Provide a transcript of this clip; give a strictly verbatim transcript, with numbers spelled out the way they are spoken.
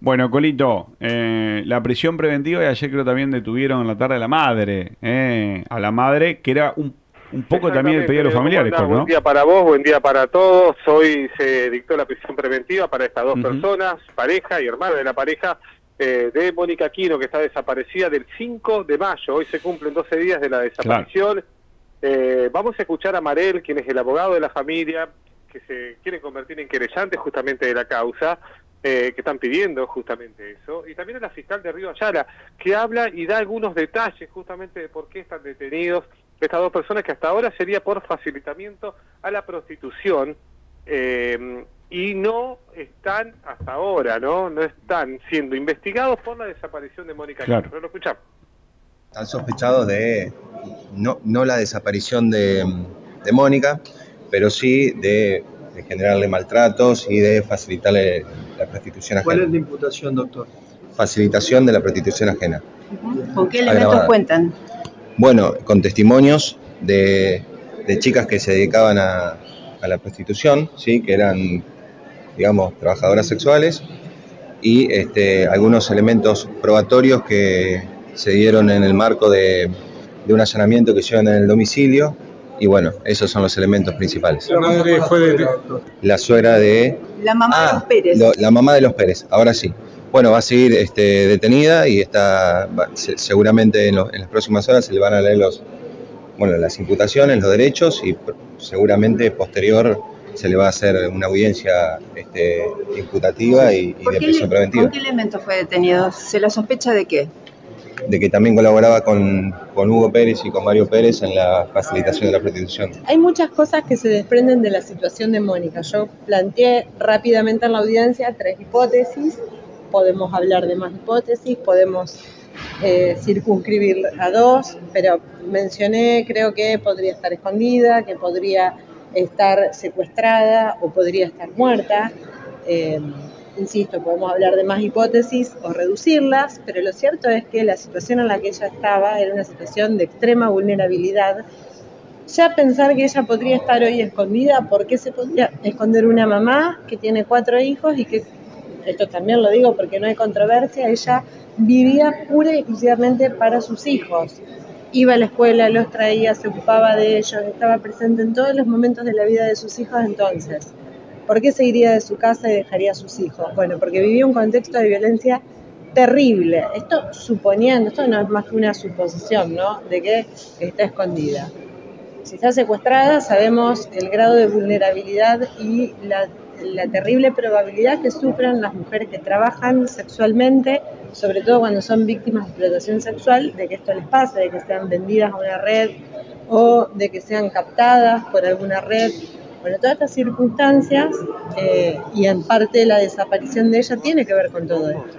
Bueno, Colito, eh, la prisión preventiva y ayer creo también detuvieron en la tarde a la madre, eh, a la madre que era un, un poco también el pedido Exactamente, de los Leo, ¿cómo familiares, andás? creo, Buen ¿no? día para vos, buen día para todos. Hoy se dictó la prisión preventiva para estas dos Ujú. personas, pareja y hermana de la pareja, eh, de Mónica Aquino, que está desaparecida del cinco de mayo. Hoy se cumplen doce días de la Claro. desaparición. Eh, vamos a escuchar a Marel, quien es el abogado de la familia, que se quiere convertir en querellante justamente de la causa, eh, que están pidiendo justamente eso, y también a la fiscal de Río Ayala, que habla y da algunos detalles justamente de por qué están detenidos estas dos personas, que hasta ahora sería por facilitamiento a la prostitución, eh, y no están hasta ahora, ¿no? No están siendo investigados por la desaparición de Mónica Aquino. Claro. Pero lo escuchamos. Están sospechados de, no, no la desaparición de, de Mónica, pero sí de, de generarle maltratos y de facilitarle la prostitución ajena. ¿Cuál es la imputación, doctor? Facilitación de la prostitución ajena. ¿Con qué elementos Agravada. cuentan? Bueno, con testimonios de, de chicas que se dedicaban a, a la prostitución, ¿sí? Que eran, digamos, trabajadoras sexuales, y este, algunos elementos probatorios que se dieron en el marco de, de un allanamiento que hicieron en el domicilio, y bueno, esos son los elementos principales. La madre fue de... La suegra de... La mamá Ah, de los Pérez. lo- la mamá de los Pérez, ahora sí. Bueno, va a seguir este, detenida y está va- se- seguramente en, lo- en las próximas horas se le van a leer los, bueno, las imputaciones, los derechos, y pr- seguramente posterior se le va a hacer una audiencia este, imputativa y, y ¿Por de qué prisión le- preventiva. ¿Con qué elementos fue detenido? ¿Se la sospecha de qué? De que también colaboraba con, con Hugo Pérez y con Mario Pérez en la facilitación de la prostitución. Hay muchas cosas que se desprenden de la situación de Mónica. Yo planteé rápidamente en la audiencia tres hipótesis. Podemos hablar de más hipótesis, podemos eh, circunscribir a dos, pero mencioné, creo que podría estar escondida, que podría estar secuestrada o podría estar muerta. Eh, Insisto, podemos hablar de más hipótesis o reducirlas, pero lo cierto es que la situación en la que ella estaba era una situación de extrema vulnerabilidad. Ya pensar que ella podría estar hoy escondida, ¿por qué se podría esconder una mamá que tiene cuatro hijos y que, esto también lo digo porque no hay controversia, ella vivía pura y exclusivamente para sus hijos? Iba a la escuela, los traía, se ocupaba de ellos, estaba presente en todos los momentos de la vida de sus hijos. Entonces, ¿por qué se iría de su casa y dejaría a sus hijos? Bueno, porque vivía un contexto de violencia terrible. Esto suponiendo, esto no es más que una suposición, ¿no? De que está escondida. Si está secuestrada, sabemos el grado de vulnerabilidad y la, la terrible probabilidad que sufran las mujeres que trabajan sexualmente, sobre todo cuando son víctimas de explotación sexual, de que esto les pase, de que sean vendidas a una red o de que sean captadas por alguna red. Bueno, todas estas circunstancias eh, y en parte la desaparición de ella tiene que ver con todo esto.